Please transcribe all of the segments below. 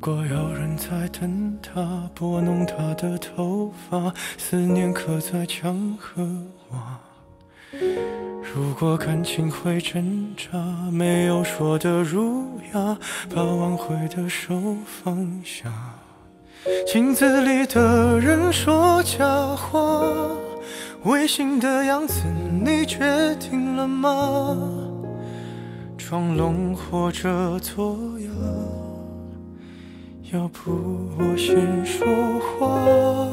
果有人在等他，拨弄他的头发，思念刻在墙和瓦。如果感情会挣扎，没有说的儒雅，把挽回的手放下。镜子里的人说假话，违心的样子你决定了吗？装聋或者作哑，要不我先说话。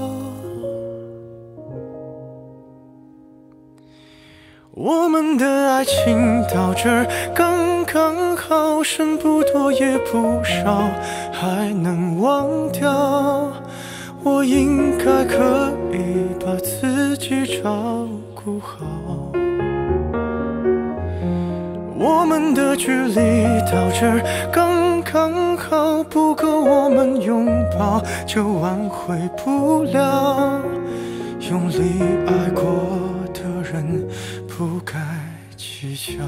我们的爱情到这儿刚刚好，剩不多也不少，还能忘掉。我应该可以把自己照顾好。我们的距离到这儿刚刚好，不够我们拥抱，就挽回不了。用力爱过的人不该计较。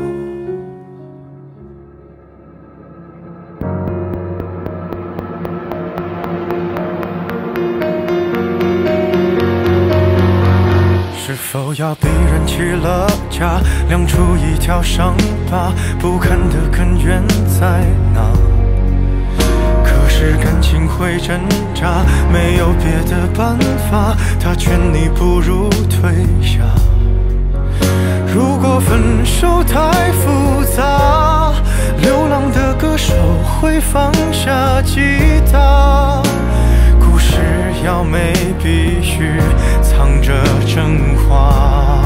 是否要逼人起了家，亮出一条伤疤，不堪的根源在哪？可是感情会挣扎，没有别的办法，他劝你不如退下。如果分手太复杂，流浪的歌手会放下吉他。故事要美必须藏着真话。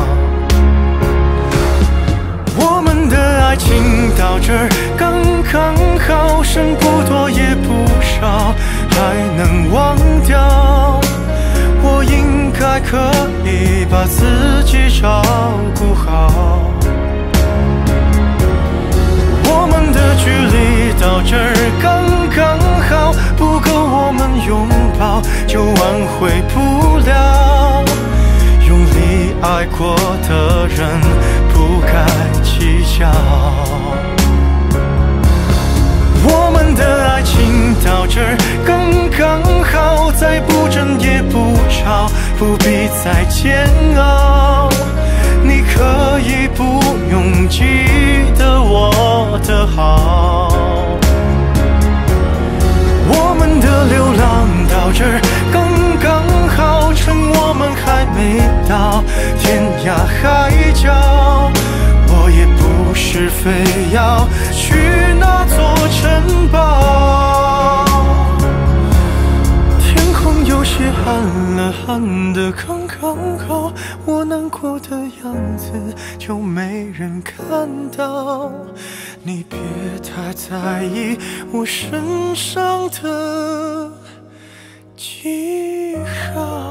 我们的爱情到这儿刚刚好，剩不多也不少，还能忘掉。我应该可以把自己照顾好。我们的距离到这儿刚刚好，不够我们拥抱，就挽回不了。用力爱过的人不该计较。我们的爱情到这儿刚刚好，再不争也不吵，不必再煎熬。你可以不用记得我的好。我们的流浪到这儿刚刚好，趁我们还没到天涯海角。我也不是非要去那座城堡。天空有些暗了，暗得刚刚好，我难过的样子就没人看到。你别太在意我身上的记号。